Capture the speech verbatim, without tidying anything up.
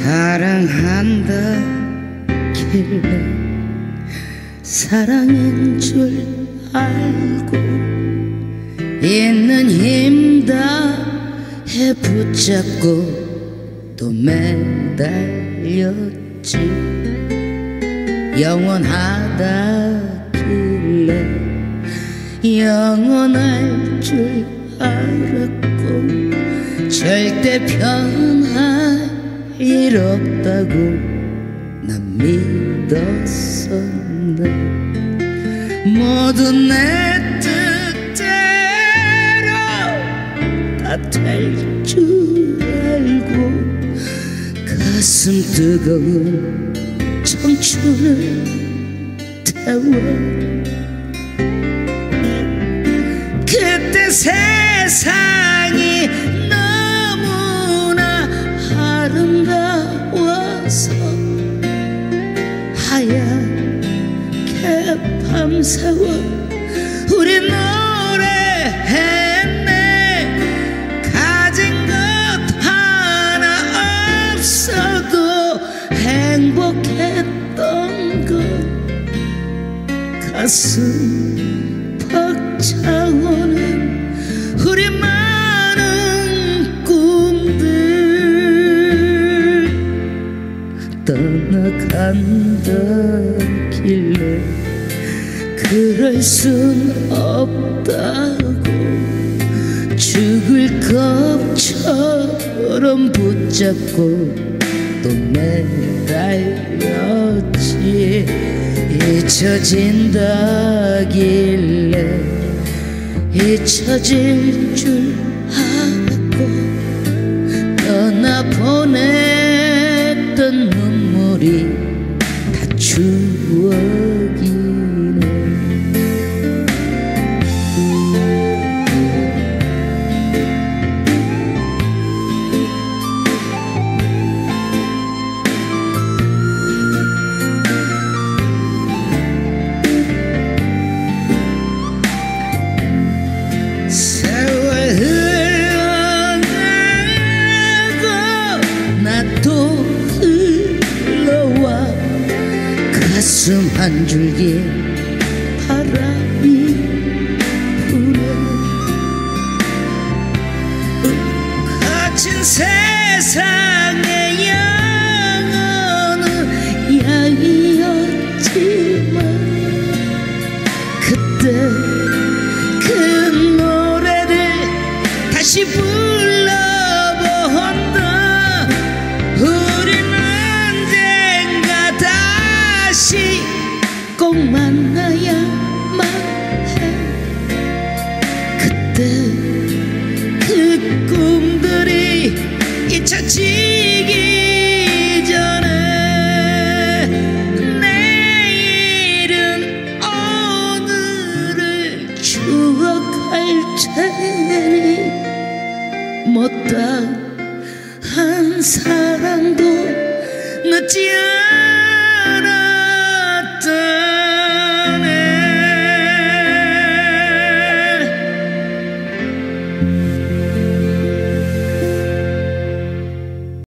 사랑한다길래 사랑인 줄 알고 있는 힘 다해 붙잡고 또 매달렸지. 영원하다길래 영원할 줄 알았고 절대 변할 일 없다고 난 믿었었네. 모두 내 뜻대로 다 될 줄 알고 가슴 뜨거운 청춘을 태워 그때 세상이 너무나 아름다워서 하얗게 밤새워 우리 노래했네. 가진 것 하나 없어도 행복했던 것 가슴 벅차오는 우리 많은 꿈들 떠나간다길래 그럴 순 없다고 죽을 것처럼 붙잡고 또 매달렸지. 잊혀진다길래 잊혀질 줄 알았고 떠나보냈던 눈물이 다 추억이네. 가슴 한 줄기 바람이 부네. 거친 세상의 영혼은 양이었지만 그때 그 노래를 다시 불러본다. 우리는 언젠가 다시 꼭 만나야만 해. 그때 그 꿈들이 잊혀지기 전에 내일은 오늘을 추억할 테니 못다한 사랑도 늦지 않아.